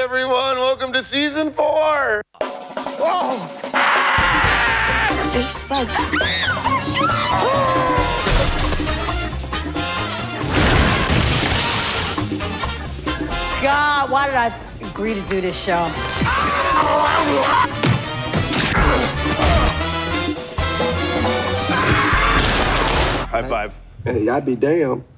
everyone. Welcome to season 4. Whoa! There's bugs. God, why did I agree to do this show? High five. Hey, I'd be damned.